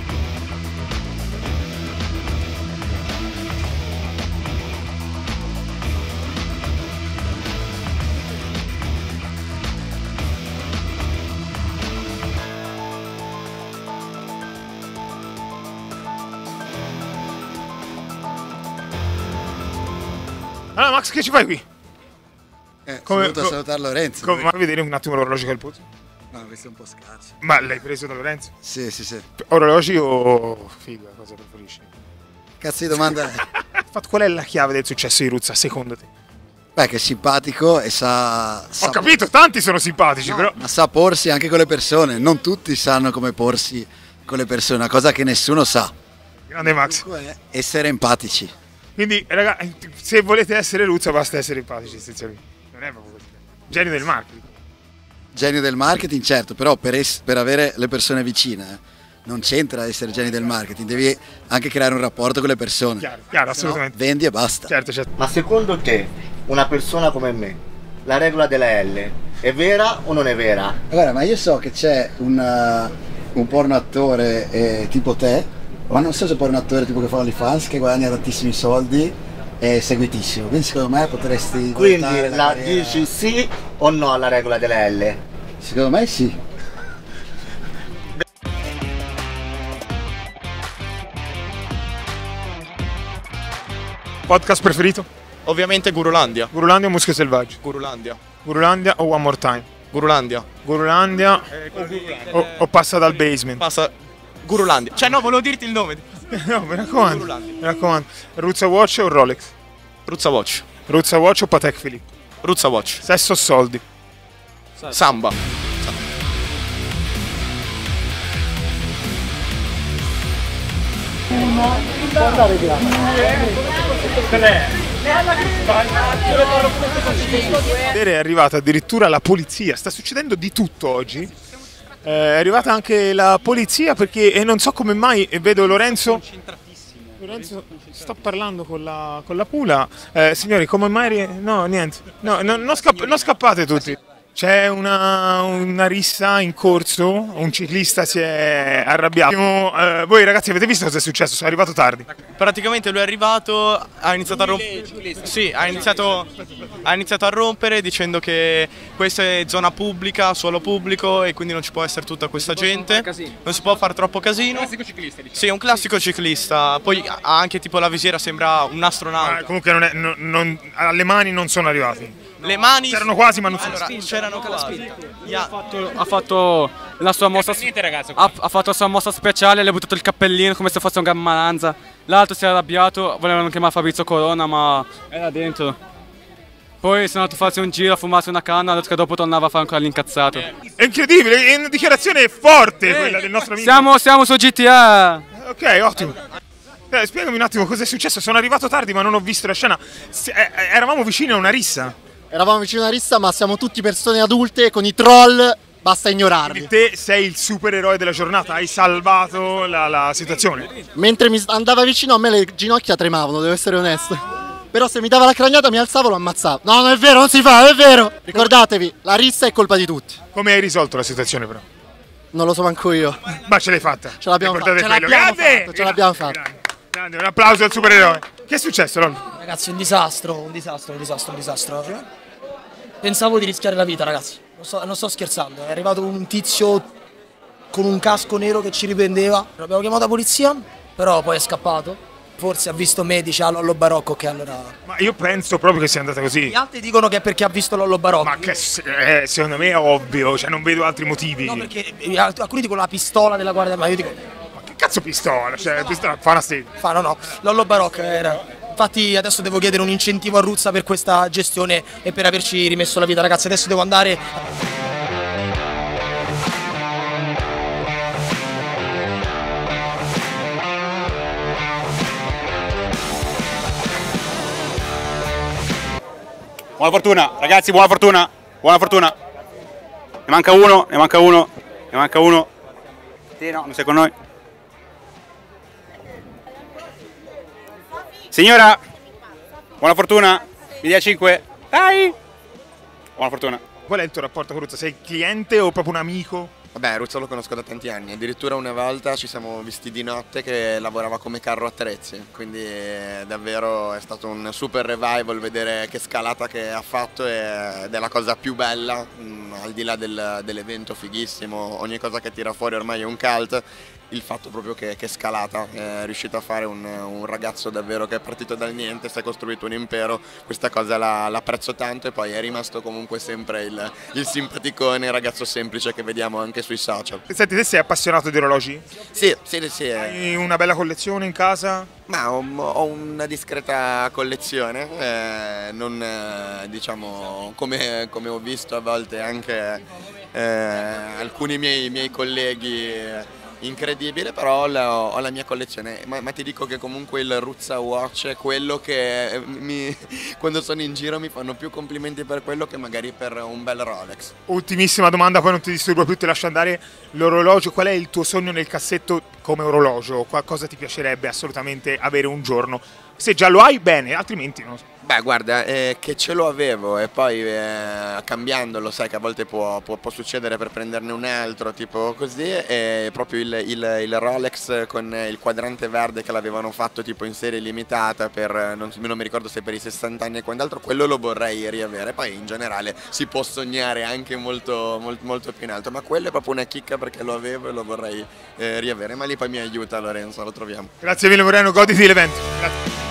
Allora Max, che ci fai qui? Sono venuto a salutare Lorenzo. Ma vedere un attimo l'orologio che è il polso? No, questo è un po' scarso. Ma l'hai preso da Lorenzo? Sì. Orologi o figa, cosa preferisci? Cazzo di domanda è? Qual è la chiave del successo di Ruzza, secondo te? Beh, che è simpatico e sa... Ho capito, tanti sono simpatici, però... Ma sa porsi anche con le persone. Non tutti sanno come porsi con le persone, una cosa che nessuno sa. Grande Max. Essere empatici. Quindi, raga, se volete essere Ruzza basta essere empatici, essenzialmente. Non è proprio così. Genio del marketing. Genio del marketing, certo, però per avere le persone vicine non c'entra essere genio del marketing, devi anche creare un rapporto con le persone. Chiaro, assolutamente. No, vendi e basta. Certo. Ma secondo te, una persona come me, la regola della L è vera o non è vera? Guarda, ma io so che c'è un porno attore tipo te, ma non so se porno attore tipo che fa OnlyFans, che guadagna tantissimi soldi, è seguitissimo, quindi secondo me potresti... Quindi dici sì o no alla regola della L? Secondo me sì. Podcast preferito? Ovviamente Gurulandia. Gurulandia o Muschio Selvaggio? Gurulandia. Gurulandia o One More Time? Gurulandia. Gurulandia o passa dal basement? Passa Gurulandia. Cioè no, volevo dirti il nome. No, mi raccomando. Ruzza Watch o Rolex? Ruzza Watch. Ruzza Watch o Patek Philippe? Ruzza Watch. Sesso o soldi? Samba. È arrivata addirittura la polizia, sta succedendo di tutto oggi. È arrivata anche la polizia perché non so come mai vedo Lorenzo sta parlando con la Pula. Signori, come mai... No, niente. No, non scappate tutti. C'è una rissa in corso, un ciclista si è arrabbiato. Voi ragazzi avete visto cosa è successo? Sono arrivato tardi. Praticamente lui è arrivato, ha iniziato a rompere. Sì, ha iniziato a rompere dicendo che questa è zona pubblica, suolo pubblico e quindi non ci può essere tutta questa gente. Non si può fare troppo casino. Un classico ciclista, diciamo. Sì, è un classico ciclista. Poi ha anche tipo la visiera, sembra un astronauta. Comunque alle mani non sono arrivati. Le mani c'erano quasi, ma non sono c'erano quasi. Ha fatto la sua mossa. Ha fatto la sua mossa speciale, le ha buttato il cappellino come se fosse un gammalanza. L'altro si è arrabbiato, volevano chiamare Fabrizio Corona, ma era dentro. Poi sono andato a farsi un giro, a fumarsi una canna, ha detto che dopo tornava a fare ancora l'incazzato. È incredibile, è una dichiarazione forte quella del nostro amico. Siamo su GTA. Ok, ottimo. Spiegami un attimo cosa è successo. Sono arrivato tardi ma non ho visto la scena. Eravamo vicini a una rissa. Eravamo vicini a una rissa, ma siamo tutti persone adulte, con i troll basta ignorarli. Te sei il supereroe della giornata, hai salvato la situazione. Mentre mi andava vicino a me le ginocchia tremavano, devo essere onesto. Però se mi dava la craniata mi alzavo e lo ammazzavo. No, non è vero, non si fa, non è vero. Ricordatevi, la rissa è colpa di tutti. Come hai risolto la situazione però? Non lo so manco io. Ma ce l'hai fatta? Ce l'abbiamo fatta. Ce l'abbiamo fatta. Grande, un applauso al supereroe. Che è successo, Ron? Ragazzi, un disastro. Pensavo di rischiare la vita, ragazzi. Non sto scherzando. È arrivato un tizio con un casco nero che ci riprendeva. Abbiamo chiamato la polizia, però poi è scappato. Forse ha visto me, dice a Lollo Barocco, che allora... Ma io penso proprio che sia andata così. Gli altri dicono che è perché ha visto Lollo Barocco. Ma che secondo me è ovvio, cioè non vedo altri motivi. No, perché alcuni dicono la pistola della guardia, ma io dico... Ma che cazzo pistola? Cioè, pistola fa una stella. No. Lollo Barocco era... Infatti adesso devo chiedere un incentivo a Ruzza per questa gestione e per averci rimesso la vita, ragazzi. Adesso devo andare... Buona fortuna, ragazzi, buona fortuna. Ne manca uno. Sì, no, non sei con noi. Signora, buona fortuna. Mi dia 5. Dai! Buona fortuna. Qual è il tuo rapporto con Ruzza? Sei cliente o proprio un amico? Vabbè, Ruzza lo conosco da tanti anni, addirittura una volta ci siamo visti di notte che lavorava come carro attrezzi, quindi davvero è stato un super revival vedere che scalata che ha fatto ed è la cosa più bella, al di là dell'evento fighissimo, ogni cosa che tira fuori ormai è un cult, il fatto proprio che scalata, è riuscito a fare un ragazzo davvero che è partito dal niente, si è costruito un impero, questa cosa l'apprezzo tanto e poi è rimasto comunque sempre il simpaticone, il ragazzo semplice che vediamo anche sui social. Senti, te sei appassionato di orologi? Sì. Hai una bella collezione in casa? Ma ho una discreta collezione, non diciamo come ho visto a volte anche alcuni miei colleghi, incredibile, però ho la mia collezione, ma ti dico che comunque il Ruzza Watch è quello che quando sono in giro mi fanno più complimenti per quello che magari per un bel Rolex. Ultimissima domanda, poi non ti disturbo più, ti lascio andare. L'orologio, qual è il tuo sogno nel cassetto come orologio? Qualcosa ti piacerebbe assolutamente avere un giorno? Se già lo hai, bene, altrimenti non so. Beh, guarda, che ce lo avevo e poi cambiandolo, sai che a volte può succedere per prenderne un altro, tipo così, e proprio il Rolex con il quadrante verde che l'avevano fatto tipo in serie limitata per, non mi ricordo se per i 60 anni e quant'altro, quello lo vorrei riavere, poi in generale si può sognare anche molto più in alto, ma quello è proprio una chicca perché lo avevo e lo vorrei riavere, ma lì poi mi aiuta Lorenzo, lo troviamo. Grazie mille Moreno, goditi l'evento. Grazie.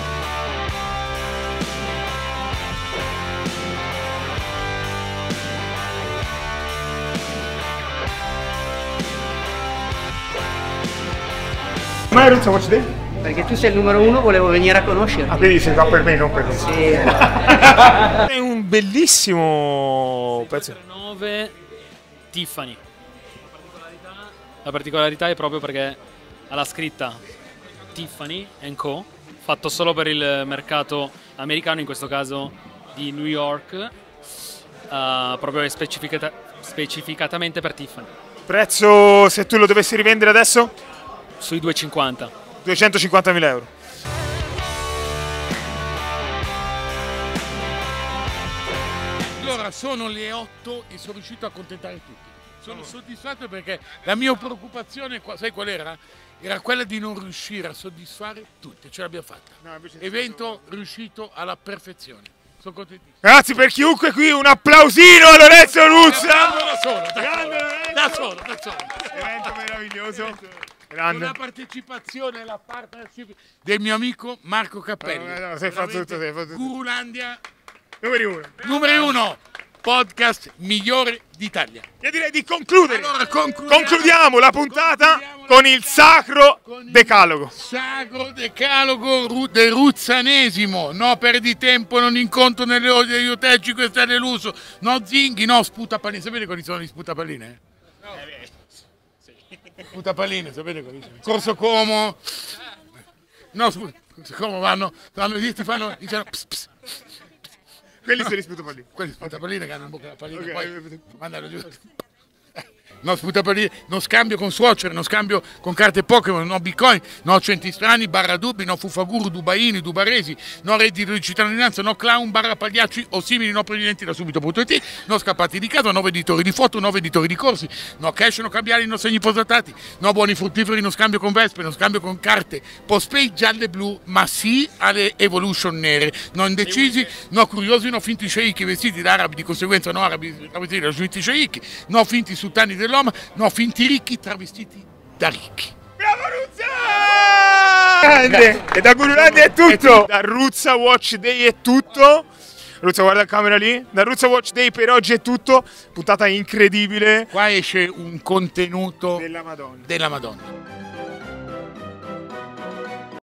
Ma è Ruzza Watch Day? Perché tu sei il numero 1, volevo venire a conoscerti. Ah, quindi sei qua per me, non per me. Sì. È un bellissimo pezzo. 9 Tiffany. La particolarità è proprio perché ha la scritta Tiffany & Co, fatto solo per il mercato americano, in questo caso di New York, proprio specificatamente per Tiffany. Prezzo, se tu lo dovessi rivendere adesso? Sui 250. 250.000 euro. Allora, sono le 8 e sono riuscito a accontentare tutti. Sono soddisfatto perché la mia preoccupazione, sai qual era? Era quella di non riuscire a soddisfare tutti, ce l'abbiamo fatta. Evento riuscito alla perfezione. Sono contentissimo. Grazie per chiunque qui, un applausino a Lorenzo Ruzza! Da solo. Evento meraviglioso. Con la partecipazione e la partnership del mio amico Marco Cappelli. No, sei fatto tutto. Gurulandia numero 1. Podcast migliore d'Italia. Io direi di concludere. Allora, concludiamo la puntata con il sacro decalogo. Sacro decalogo del ruzzanesimo. No, perdi tempo, non incontro nelle ore degli hotel, questo è deluso. No zinghi, no sputapalline. Sapete quali sono gli sputapalline? Sputapalline, sapete quali sono? Corso Como. No, Como vanno ti fanno, diciamo, pss. Quelli sono gli sputapalline. Quelli sputapalline che hanno in bocca la pallina, poi mandano giù. No sputapalline, no scambio con suocere, no scambio con carte Pokémon, no bitcoin, no centri strani, barra dubbi, no fufaguru, dubaini, dubaresi, no reddito di cittadinanza, no clown, barra pagliacci o simili, no presidenti da subito.it, no scappati di casa, no editori di foto, no editori di corsi, no cash, no cambiali, no segni posatati, no buoni fruttiferi, no scambio con vespe, no scambio con carte postpay gialle e blu, ma sì alle evolution nere, no indecisi, no curiosi, no finti sceicchi vestiti da arabi, di conseguenza no arabi travestiti da finti sceicchi, no finti sultani dell'Oma, no finti ricchi travestiti da ricchi. Bravo Ruzza! E da Gurulandia è tutto! Da Ruzza Watch Day è tutto. Ruzza, guarda la camera lì. Da Ruzza Watch Day per oggi è tutto. Puntata incredibile. Qua esce un contenuto della Madonna. Della Madonna.